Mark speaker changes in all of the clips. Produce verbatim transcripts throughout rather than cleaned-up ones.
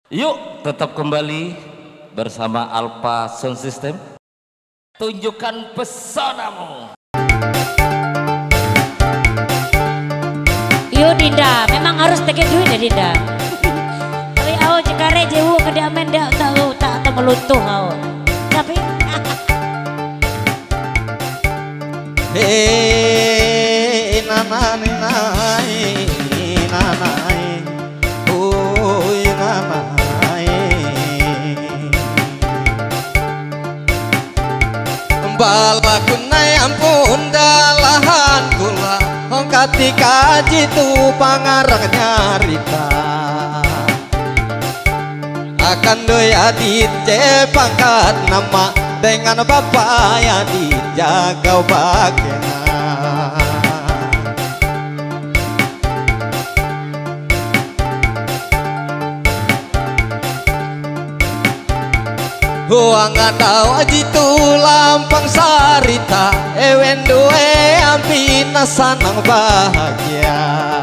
Speaker 1: Yuk tetap kembali bersama Alpha Sound System. Tunjukkan pesonamu.
Speaker 2: Yuk Dinda, memang harus tege duit ya Dinda. Tapi awak jika rejewu ke diamen dia tahu tak atau meluntuh awak. Tapi
Speaker 3: Hei nanai nai nanai oi nanai balaku nai ampun dalahan kula ketika jitu pangarang nyarita akan doya dice pangkat nama dengan bapak yang dijaga bagaimana Huang tahu jitu lampang sarita ewen duwe ampina sanang bahagia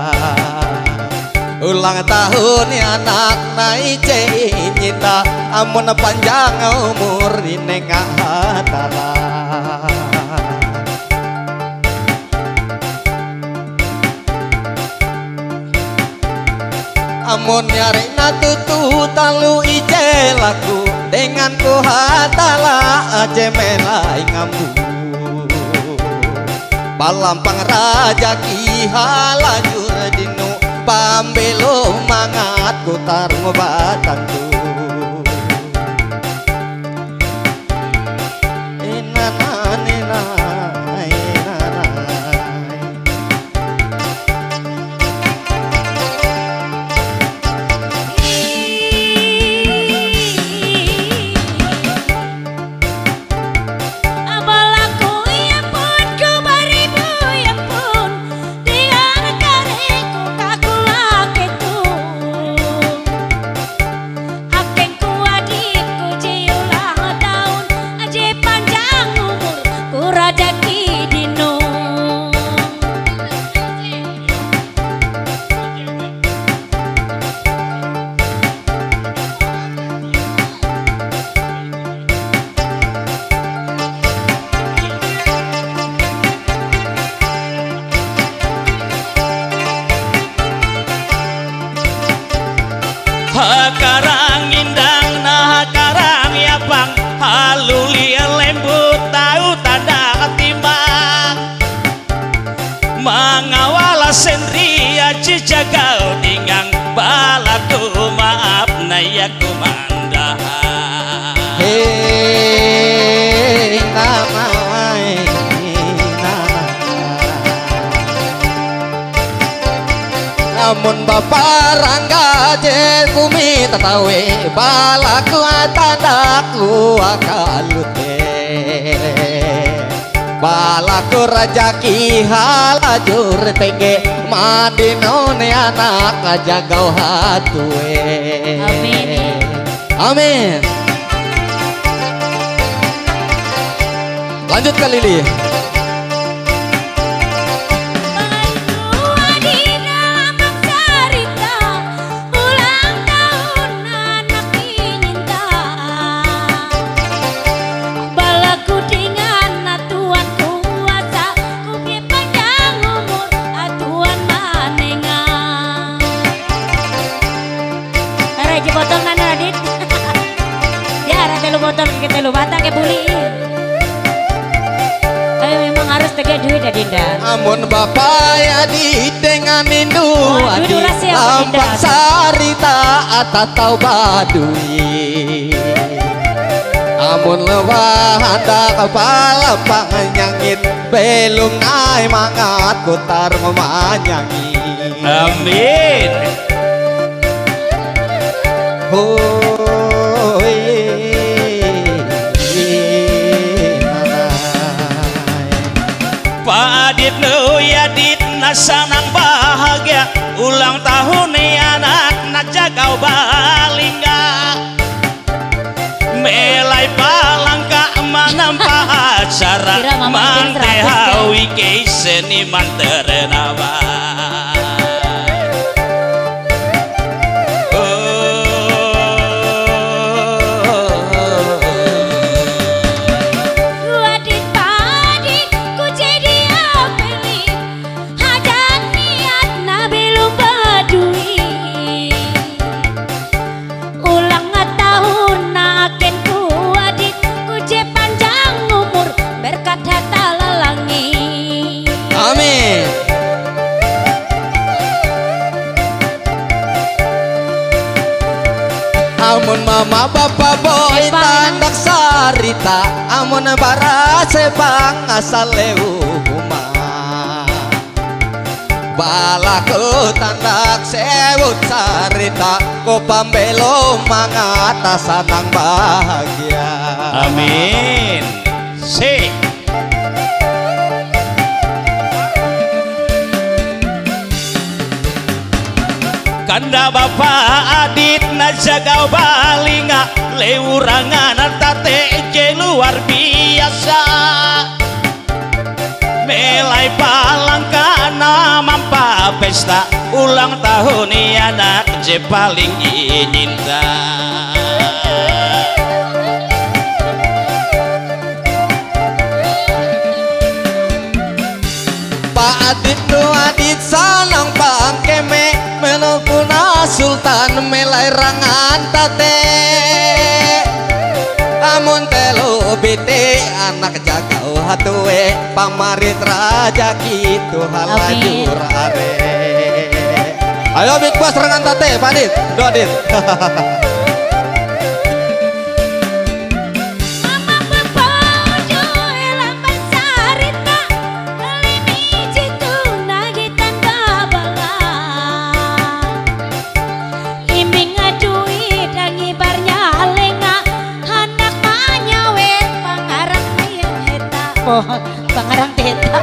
Speaker 3: ulang tahun anak naik cinta amun panjang umur ini nggak hatala amun nyari natutu talu ije laku dengan ku hatala aja melai ngambu balampang raja kihalajur dinu pambelo mangat ku tarung batantu
Speaker 4: Hakarang indang nah hakarang yapang haluli lembut tahu tanda timbang mangawala sendria cijagal dingang balaku maaf nayaku mandahan
Speaker 3: hei namai namun bapak rangga je kumi tatawe balaku atadaku akalute balaku rajaki halajur tenge madinone anak jagau hatue
Speaker 2: amin
Speaker 3: amin lanjut ke Lili.
Speaker 2: Botol mana Radit? Ya ada telu botol kita lu batang ke buli. Tapi memang harus tege duit ya Dinda.
Speaker 3: Amun bapak ya di dengan indu
Speaker 2: Oh,
Speaker 3: adi
Speaker 2: durasi apa,
Speaker 3: lampak
Speaker 2: Dinda?
Speaker 3: sarita atatau badui amun lewah anda kepala panganyangin belum naik mangat kutar memanyangi
Speaker 4: amin
Speaker 3: hoi
Speaker 4: Pak Adit nu yadit nasanang bahagia ulang tahun nih anak najagau balingga melai palangka manampa acara mantehawi ke seniman terenawa
Speaker 3: Amun mama bapak boy tandak sarita, amun bara sebang asal leuma. Balaku tandak sewut sarita, ko pambelo mangata sanang bahagia.
Speaker 4: Amin. Si kanda bapak adit na jagaw balinga leurangan tate ke luar biasa melai palangkana mampa pesta ulang tahun ni anak je paling inyinta.
Speaker 3: Pak adit nu adit sanang pangkeme menukuna sultan melai rangan tate. Amun telu biti anak jagau hatue pamarit raja kitu halajur are. Ayo Big Boss rangan tate Pak Adit, do Adit.
Speaker 2: Pangarang teta.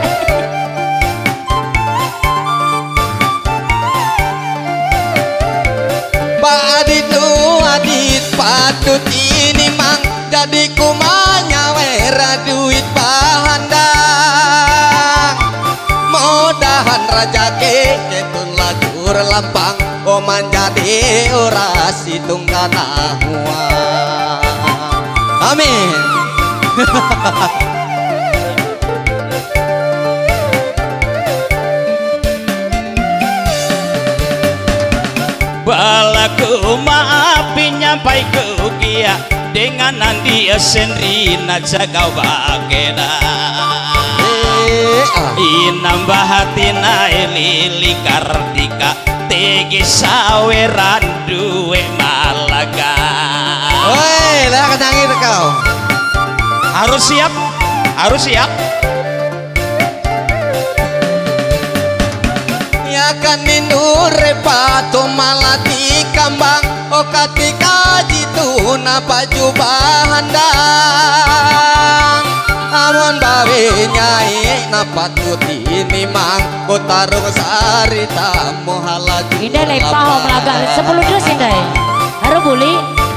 Speaker 3: Pak Adit nu adit patut ini mang jadi kumanya wera duit pahandang. Mudahan raja ketun lajur lampang oman jadi orasi tunggana huang. Amin.
Speaker 4: Balaku maapi nyampai ke ukia dengan nanti senrina jagau bagena inambah hatina lili kartika tegi saweran duwe malaga.
Speaker 3: Woi, lah kadangin kau.
Speaker 4: Harus siap, harus siap.
Speaker 3: Kan minure pato malati kambang o katika jitu na paju bahandang amun bawe nyai na patut ini mang ko tarung sarita mohalaju
Speaker 2: Indah lepau melaga sepuluh dus indah harus buli.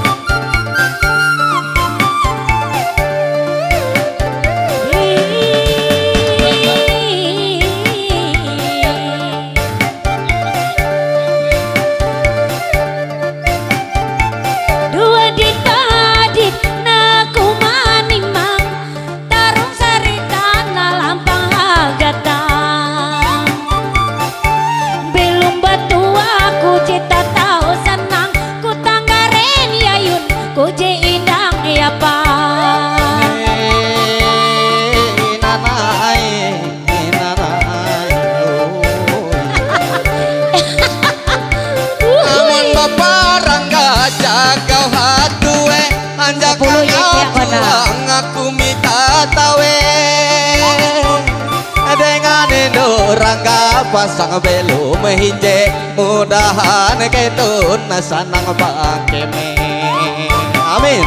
Speaker 3: Aku minta tawe dengan Rangga pasang belum hinje mudahan ketun sanang bakeme. Amin.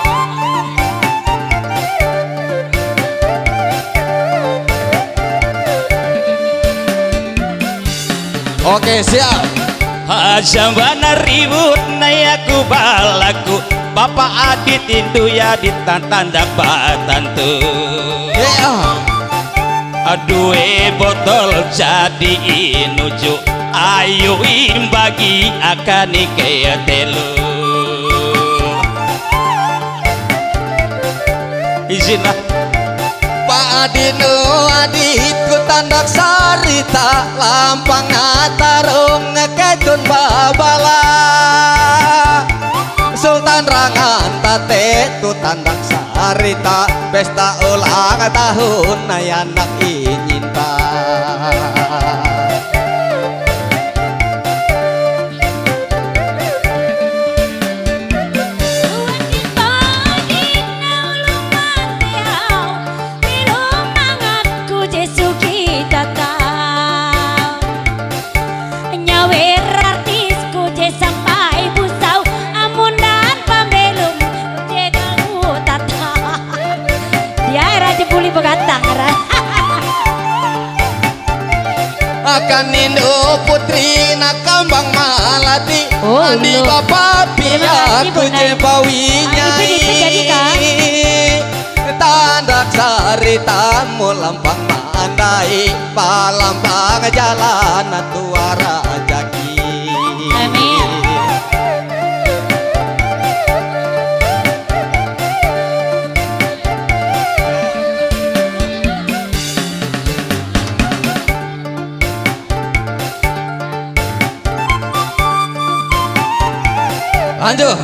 Speaker 3: Oke siap.
Speaker 4: Hajambana ribut nayaku balaku Bapak adit itu ya ditantanda batantu.
Speaker 3: Yeah.
Speaker 4: Aduh botol jadi inuju ayo imbagi akan ikea telu. Izinlah
Speaker 3: Pak Adino aditku tandak sarita lampang ngatarung ngeketun babala Sultan Rangan tate tu tandak sarita pesta ulang tahun nayanak inyinta. akan Indo putri nak kembang malati
Speaker 2: Oh,
Speaker 3: andi
Speaker 2: loh.
Speaker 3: bapak
Speaker 2: Terima kasih,
Speaker 3: aku
Speaker 2: Bu Nai.
Speaker 3: jebawinya
Speaker 2: Ah, ini jadi, Kak.
Speaker 3: tanda sari tamu lampang mandai palampang jalan tuara jaki.
Speaker 2: Amin.
Speaker 3: Lanjut.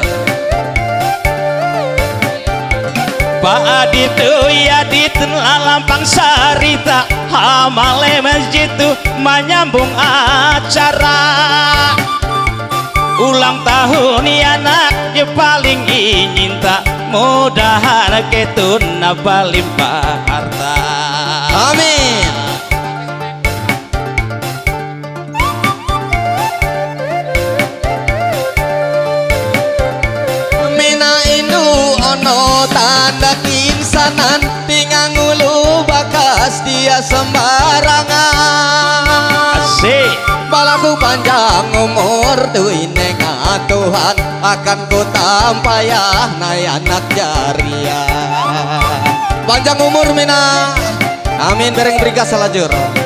Speaker 4: Pak Adit ya dit lampang sarita hamale masjid tu menyambung acara ulang tahun ya anak ya paling ingin tak mudahan ketuna balimpah harta.
Speaker 3: Amin. Mina Indu ono tanda kinsanan tinggang ulu bakas dia sembarangan.
Speaker 4: Asik.
Speaker 3: Balaku panjang umur tuh ini Tuhan akan ku tampayah nai anak jaria. Panjang umur Mina. Amin bereng berikas salajur.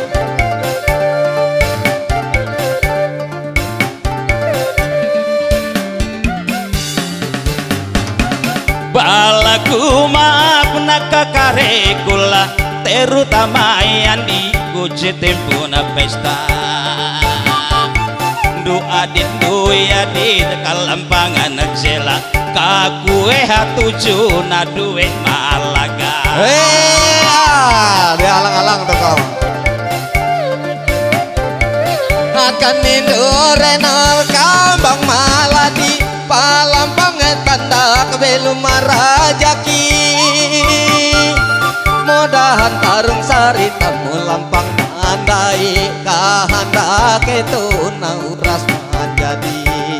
Speaker 4: Balaku maaf nak kakare kula terutama yang di kuce tempuna pesta du adit du ya di kalampangan jela kakue hatuju na duwe malaga.
Speaker 3: Hei, ah, dia alang-alang tuh kau. Akan Indo renal kambang maladi palampang tanda kebelum marajaki. Mudahan tarung sari tamu lampang mandai kahanda ketuna uras manjadi.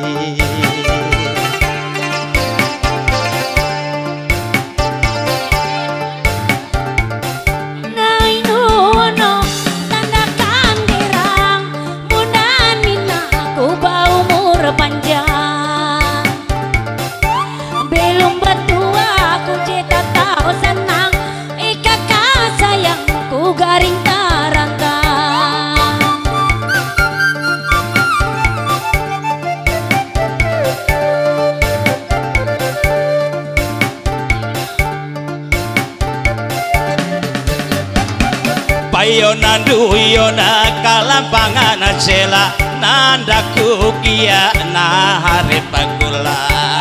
Speaker 2: Nai nuno tanda kandirang mudahan mina aku bau umur panjang belum bertua aku cita tahu senang ikakak sayangku garing tarangkang.
Speaker 4: Payona duyona kalampangan jela nandaku kia na hari pagula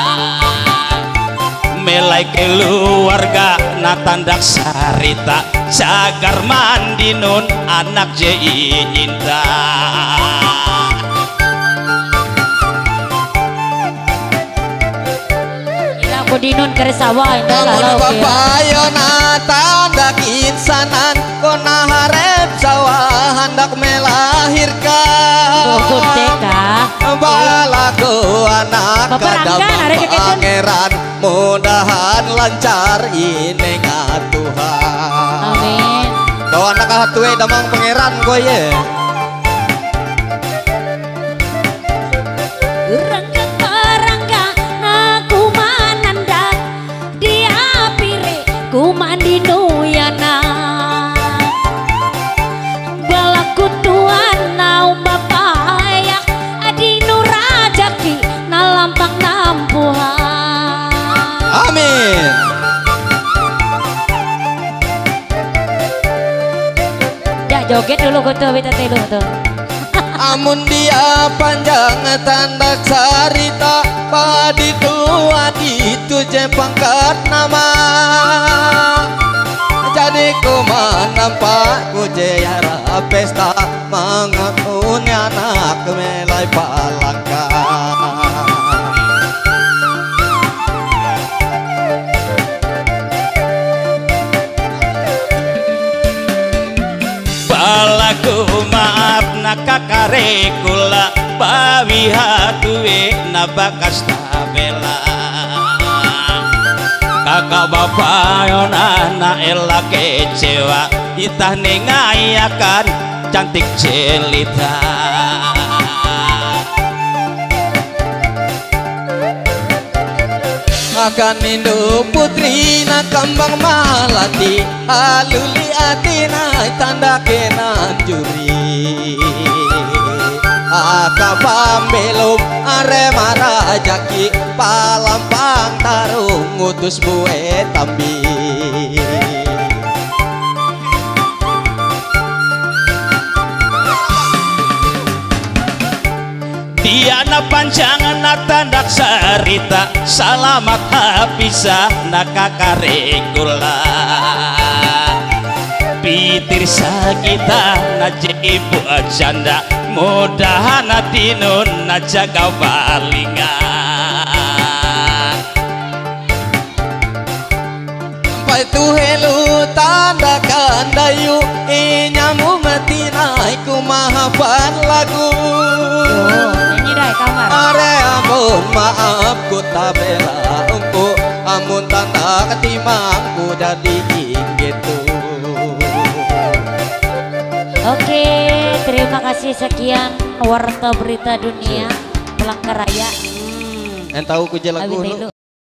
Speaker 4: melai keluarga na tandak sarita cagar mandi nun anak je inyinta.
Speaker 2: Ilang ko dinon keresawa indah
Speaker 3: Namun
Speaker 2: lalau kia.
Speaker 3: papayona tanda kinsanan kona harap sawah hendak melahirkan.
Speaker 2: Bukun teka.
Speaker 3: Balaku anak
Speaker 2: Baperangkan,
Speaker 3: kadang
Speaker 2: ada kekejen.
Speaker 3: pangeran mudahan lancar ini Tuhan.
Speaker 2: Amin.
Speaker 3: Kau anak hatue damang pangeran gue ye.
Speaker 2: Rangga rangga naku mananda dia pire ku mandi nuyana balaku tuan naum bapayak adi nurajaki na lampang nampuhan.
Speaker 3: Amin.
Speaker 2: Ya joget dulu kutu beta telu tuh.
Speaker 3: Amun dia panjang tanda sarita padi tua itu je pangkat nama. Jadi ku nampak ku jara pesta mengakuni anak melai palangka.
Speaker 4: Balaku maaf nak kakare kula bawi hatuwe na bakas tabela kakak bapak yona na ela kecewa itah nengayakan cantik jelita.
Speaker 3: Akan mindu putri na kembang malati, aluli atina tanda kenan juri. Aka pambelum arema rajaki, palampang tarung ngutus bue tambi.
Speaker 4: Diana panjangan na tandak sarita, salamat hapisah na kakaregula. Pitir sakita na ibu janda, mudahan na tinun na jaga balingan.
Speaker 3: Sampai tu helu tanda kandayu, inyamu metinai kumahapan lagu.
Speaker 2: Nyanyi dah kamar.
Speaker 3: Are amun maaf ku tak bela engku, amun tanda ketimangku jadi gitu.
Speaker 2: Oke, terima kasih sekian warta berita dunia Palangkaraya.
Speaker 3: Hmm, yang tahu ku je lagu
Speaker 2: Abi
Speaker 3: nu.
Speaker 2: Telu.